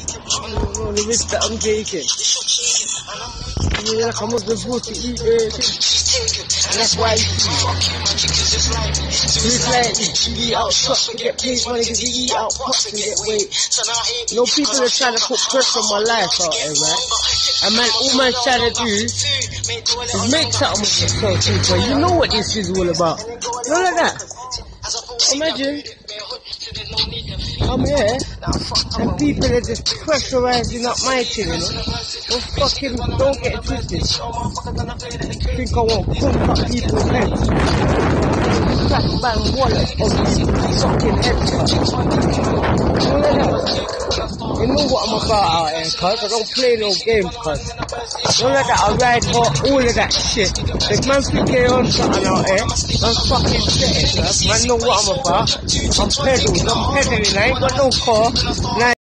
No, the risk that I'm taking. Yeah, I'm not supposed to eat and that's why you see it's like you eat out shops to get paid money, because you eat out pots and get weight. You know, people are trying to put pressure on my life out there, right? And man, all man's trying to do is make something of yourself, people. You know what this is all about. Not like that. Imagine I'm here and people are just pressurizing up my thing, you know. Don't get it twisted. Think I won't pump up people's heads. Crack bang wallet of these fucking heads. You know what I'm about out here, cuz. I don't play no games, cuz. Don't let that, I ride hot, all of that shit. If man think they're on something out here, I'm fucking shit, cuz. Man know what I'm about. I'm pedals, I'm pedaling, I ain't got no car.